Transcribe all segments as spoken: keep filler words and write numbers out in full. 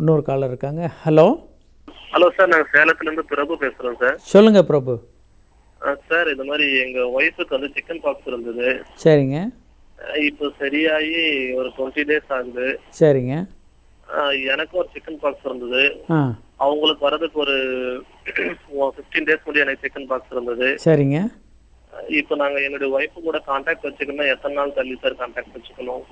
இன்னொரு காலர் இருக்காங்க. Hello hello sir, நாங்கள் சேலத்துலேருந்து பிரபு பேசுகிறோம் சார். சொல்லுங்கள் பிரபு. சார், இது மாதிரி எங்கள் ஒய்ஃபுக்கு வந்து சிக்கன் பாக்ஸ் இருந்தது. சரிங்க. இப்போ சரியாகி ஒரு டுவெண்ட்டி டேஸ் ஆகுது. சரிங்க. எனக்கும் ஒரு சிக்கன் பாக்ஸ் இருந்தது. ஆ அவங்களுக்கு வரதுக்கு ஒரு ஃபிஃப்டீன் டேஸ் முடிய எனக்கு சிக்கன் பாக்ஸ் இருந்தது. சரிங்க. இப்போ நாங்கள் என்னுடைய ஒய்ஃபு கூட கான்டாக்ட் வச்சுக்கணும், எத்தனை நாள் தள்ளி சார் கான்டாக்ட் வச்சுக்கணும்?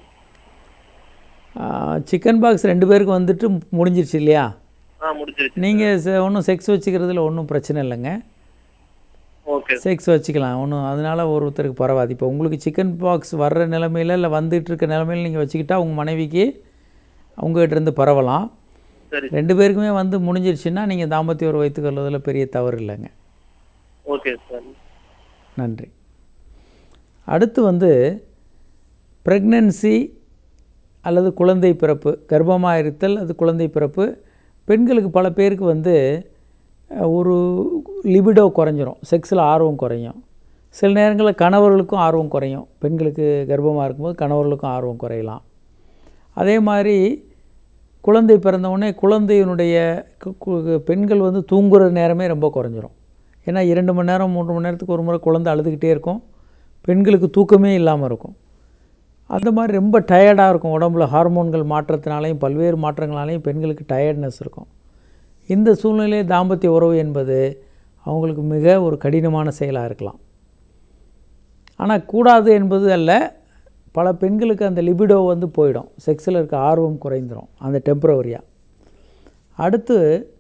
சிக்கன் பாக்ஸ் ரெண்டு பேருக்கு வந்துட்டு முடிஞ்சிருச்சு இல்லையா? ஆ முடிஞ்சிருச்சு. நீங்கள் ஒன்றும் செக்ஸ் வச்சுக்கிறதுல ஒன்றும் பிரச்சனை இல்லைங்க. ஓகே, செக்ஸ் வச்சுக்கலாம், ஒன்றும் அதனால் ஒருத்தருக்கு பரவாது. இப்போ உங்களுக்கு சிக்கன் பாக்ஸ் வர்ற நிலமையில் இல்லை வந்துட்டு இருக்க நிலமையில் நீங்கள் வச்சுக்கிட்டா உங்கள் மனைவிக்கு அவங்ககிட்ட இருந்து பரவலாம். சரி. ரெண்டு பேருக்குமே வந்து முடிஞ்சிருச்சுன்னா நீங்கள் தாம்பத்திய உறவு வைத்துக் கொள்வதில் பெரிய தவறு இல்லைங்க. ஓகே சார், நன்றி. அடுத்து வந்து ப்ரெக்னன்சி அல்லது குழந்தை பிறப்பு, கர்ப்பமாக இருத்தல் அது குழந்தை பிறப்பு. பெண்களுக்கு பல பேருக்கு வந்து ஒரு லிபிடோ குறைஞ்சிரும், செக்ஸில் ஆர்வம் குறையும். சில நேரங்களில் கணவர்களுக்கும் ஆர்வம் குறையும். பெண்களுக்கு கர்ப்பமாக இருக்கும்போது கணவர்களுக்கும் ஆர்வம் குறையலாம். அதே மாதிரி குழந்தை பிறந்தவுடனே குழந்தையினுடைய பெண்கள் வந்து தூங்குகிற நேரமே ரொம்ப குறைஞ்சிரும். ஏன்னா இரண்டு மணி நேரம் மூன்று மணி நேரத்துக்கு ஒரு முறை குழந்தை அழுதுகிட்டே இருக்கும், பெண்களுக்கு தூக்கமே இல்லாமல் இருக்கும். அந்த மாதிரி ரொம்ப டயர்டாக இருக்கும். உடம்புல ஹார்மோன்கள் மாற்றத்தினாலையும் பல்வேறு மாற்றங்களாலையும் பெண்களுக்கு டயர்ட்னஸ் இருக்கும். இந்த சூழ்நிலையை தாம்பத்திய உறவு என்பது அவங்களுக்கு மிக ஒரு கடினமான செயலாக இருக்கலாம். ஆனால் கூடாது என்பது அல்ல, பல பெண்களுக்கு அந்த லிபிடோ வந்து போயிடும், செக்ஸில் இருக்க ஆர்வம் குறைந்துடும் அந்த டெம்பரவரியாக. அடுத்து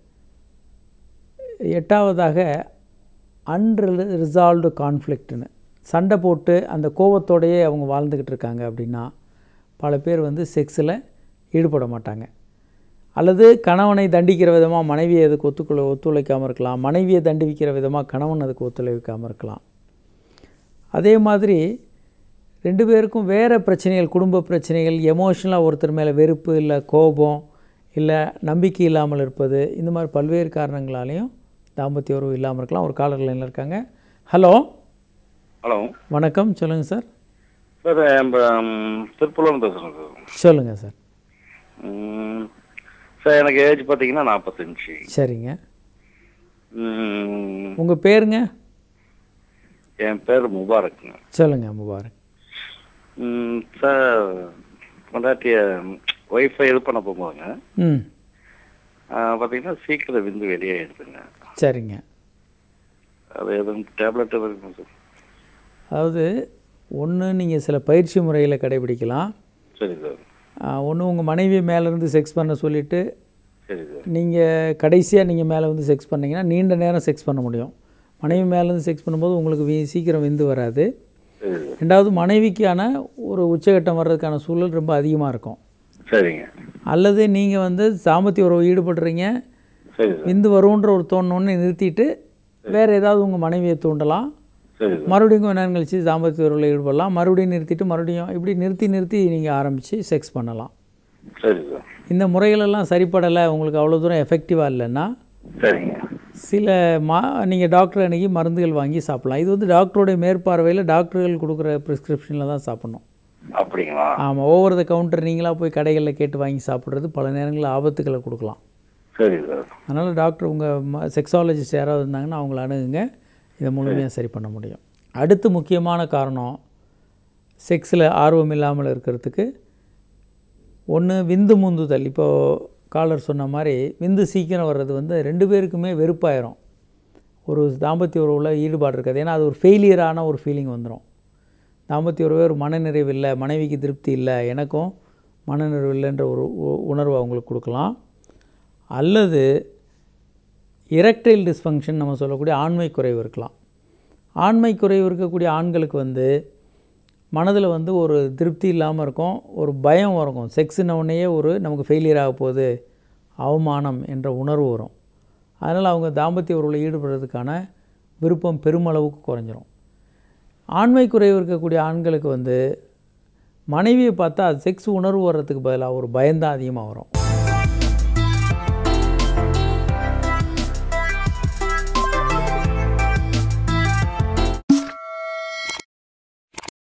எட்டாவதாக அன்ரிசால்வ்டு கான்ஃப்ளிக்ட்னு, சண்டை போட்டு அந்த கோபத்தோடையே அவங்க வாழ்ந்துக்கிட்டு இருக்காங்க அப்படின்னா பல பேர் வந்து செக்ஸில் ஈடுபட மாட்டாங்க. அல்லது கணவனை தண்டிக்கிற விதமாக மனைவியை அதுக்கு ஒத்துக்குள்ள ஒத்துழைக்காமல் இருக்கலாம், மனைவியை தண்டிக்கிற விதமாக கணவன் அதுக்கு ஒத்துழைக்காமல் இருக்கலாம். அதே மாதிரி ரெண்டு பேருக்கும் வேறு பிரச்சனைகள், குடும்ப பிரச்சனைகள், எமோஷனலாக ஒருத்தர் மேலே வெறுப்பு இல்லை கோபம் இல்லை நம்பிக்கை இல்லாமல் இருப்பது, இந்த மாதிரி பல்வேறு காரணங்களாலேயும் தாம்பத்திய உறவு இல்லாமல் இருக்கலாம். ஒரு காலர் லைனில் இருக்காங்க. ஹலோ ஹலோ வணக்கம், சொல்லுங்கள் சார். சார், திருப்பூர்லேருந்து பேசுகிறேன் சார். சொல்லுங்கள் சார். சார், எனக்கு ஏஜ் பார்த்தீங்கன்னா நாற்பத்தஞ்சு. சரிங்க. உங்கள் பேருங்க? என் பேர் முபாரக்குங்க. சொல்லுங்கள் முபாரக். சார், கொண்டாட்டிய ஒய்ஃபை இது பண்ண போகும்போதுங்க ம் பார்த்தீங்கன்னா சீக்கிரம் விந்து வெளியே எடுத்துங்க. சரிங்க. அது எதுவும் டேப்லெட் எதுவும் இருக்குங்க சார்? அதாவது ஒன்று நீங்கள் சில பயிற்சி முறையில் கடைபிடிக்கலாம். சரி சார். ஒன்று உங்கள் மனைவியை மேலேருந்து செக்ஸ் பண்ண சொல்லிவிட்டு சரி சார். நீங்கள் கடைசியாக நீங்கள் மேலே வந்து செக்ஸ் பண்ணிங்கன்னா நீண்ட நேரம் செக்ஸ் பண்ண முடியும். மனைவி மேலேருந்து செக்ஸ் பண்ணும்போது உங்களுக்கு வி சீக்கிரம் விந்து வராது. ரெண்டாவது மனைவிக்கான ஒரு உச்சகட்டம் வர்றதுக்கான சூழல் ரொம்ப அதிகமாக இருக்கும். சரிங்க. அல்லது நீங்கள் வந்து தாம்பத்திய உறவு ஈடுபடுறீங்க, விந்து வரும்ன்ற ஒரு தோணுன்னு நிறுத்திட்டு வேறு ஏதாவது உங்கள் மனைவியை தூண்டலாம். மறுபடியும் கொஞ்ச நேரம் கழிச்சு தாம்பத்திய உறவில் ஈடுபடலாம், மறுபடியும் நிறுத்திட்டு மறுபடியும் இப்படி நிறுத்தி நிறுத்தி நீங்கள் ஆரம்பித்து செக்ஸ் பண்ணலாம். சரி சார். இந்த முறைகளெல்லாம் சரிப்படலை, உங்களுக்கு அவ்வளோ தூரம் எஃபெக்டிவாக இல்லைன்னா சரிங்க சில மா நீங்கள் டாக்டர் அன்றைக்கி மருந்துகள் வாங்கி சாப்பிட்லாம். இது வந்து டாக்டருடைய மேற்பார்வையில் டாக்டர்கள் கொடுக்குற ப்ரிஸ்கிரிப்ஷனில் தான் சாப்பிட்ணும். அப்படிங்களா? ஆமாம். ஓவர் த கவுண்டர் நீங்களாக போய் கடைகளில் கேட்டு வாங்கி சாப்பிட்றது பல நேரங்களில் ஆபத்துக்களை கொடுக்கலாம். சரி சார். அதனால் டாக்டர் உங்கள் செக்ஸாலஜிஸ்ட் யாராவது இருந்தாங்கன்னா அவங்கள அணுகுங்க, இதை முழுமையாக சரி பண்ண முடியும். அடுத்து முக்கியமான காரணம் செக்ஸில் ஆர்வம் இல்லாமல் இருக்கிறதுக்கு ஒன்று விந்து முந்துதல். இப்போது காலர் சொன்ன மாதிரி விந்து சீக்கிரம் வர்றது வந்து ரெண்டு பேருக்குமே வெறுப்பாயிரும். ஒரு தாம்பத்திய உறவில் ஈடுபாடு இருக்காது, ஏன்னா அது ஒரு ஃபெயிலியரான ஒரு ஃபீலிங் வந்துடும். தாம்பத்திய உறவே ஒரு மனநிறைவு இல்லை, மனைவிக்கு திருப்தி இல்லை, எனக்கும் மனநிறைவு இல்லைன்ற ஒரு உணர்வு அவங்களுக்கு கொடுக்கலாம். அல்லது எரெக்டைல் டிஸ்ஃபங்க்ஷன் நம்ம சொல்லக்கூடிய ஆண்மை குறைவு இருக்கலாம். ஆண்மை குறைவு இருக்கக்கூடிய ஆண்களுக்கு வந்து மனதில் வந்து ஒரு திருப்தி இல்லாமல் இருக்கும், ஒரு பயம் இருக்கும். செக்ஸுன்ன உடனேயே ஒரு நமக்கு ஃபெயிலியர் ஆக போகுது, அவமானம் என்ற உணர்வு வரும். அதனால் அவங்க தாம்பத்திய உறவில் ஈடுபடுறதுக்கான விருப்பம் பெருமளவுக்கு குறைஞ்சிரும். ஆண்மை குறைவு இருக்கக்கூடிய ஆண்களுக்கு வந்து மனைவியை பார்த்தா செக்ஸ் உணர்வு வர்றதுக்கு பதிலாக ஒரு பயம்தான் அதிகமாக வரும்.